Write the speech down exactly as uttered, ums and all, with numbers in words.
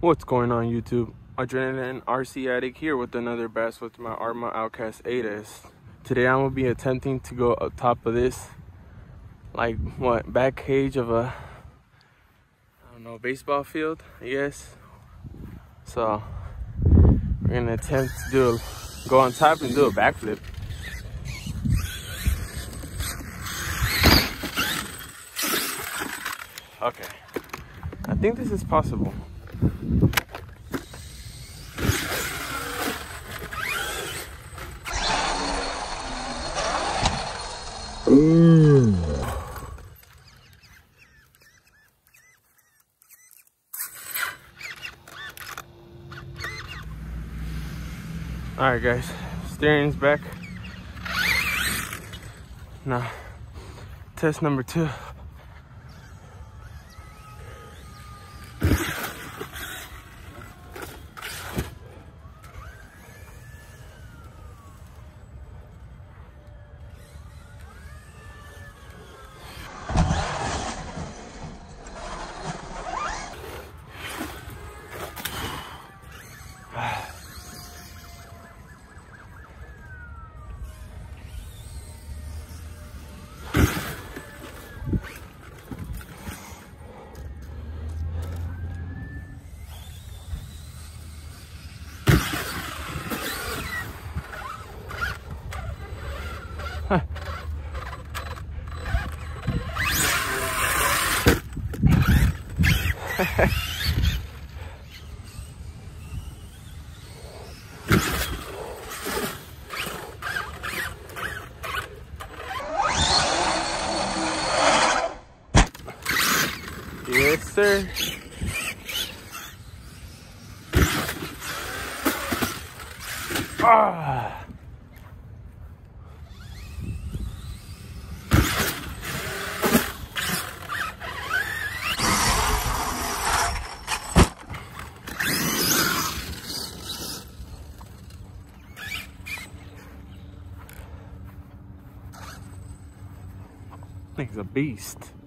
What's going on, YouTube? Adrenaline R C Addict here with another bass with my Arrma Outcast eight S. Today I'm gonna be attempting to go up top of this, like what, back cage of a, I don't know, baseball field, I guess. So we're gonna attempt to do a, go on top and do a backflip. Okay, I think this is possible. Ooh. All right, guys, steering's back. Now, test number two. Huh. Yes, sir. Ah. Thing's a beast.